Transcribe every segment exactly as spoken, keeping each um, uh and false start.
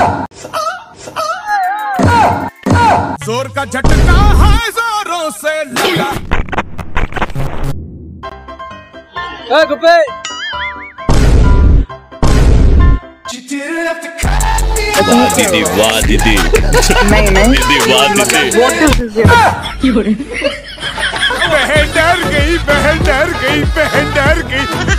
जोर का झटका है जोरों से लगा। ए गुप्पे दीदी वाह दीदी नहीं नहीं दीदी वाह दीदी बहन डर गई बहन डर गई बहन डर गई।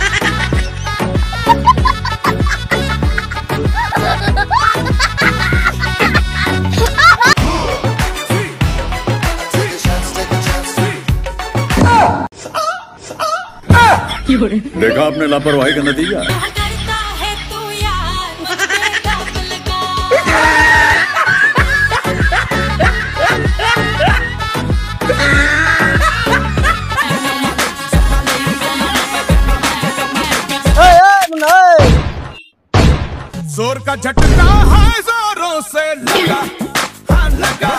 देखा आपने लापरवाही का नतीजा। जोर का झटका है जोरों से लगा, हाँ लगा।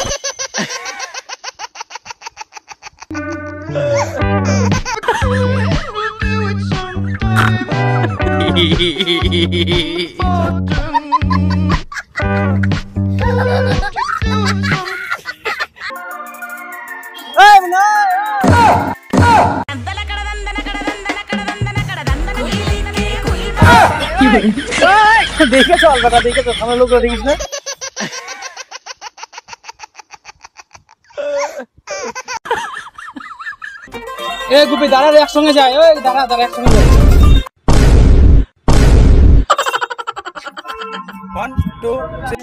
देखे चल बता देखे तो हम लोग रिंग्स में ए गुप्पी दादा একসঙ্গে যায় ওই দাঁড়া দাঁড়া একসঙ্গে যায় one two three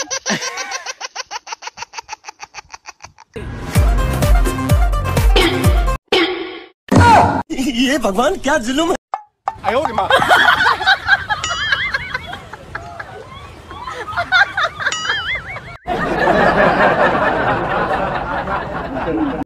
ये भगवान क्या जुल्म है। आयो रे माँ।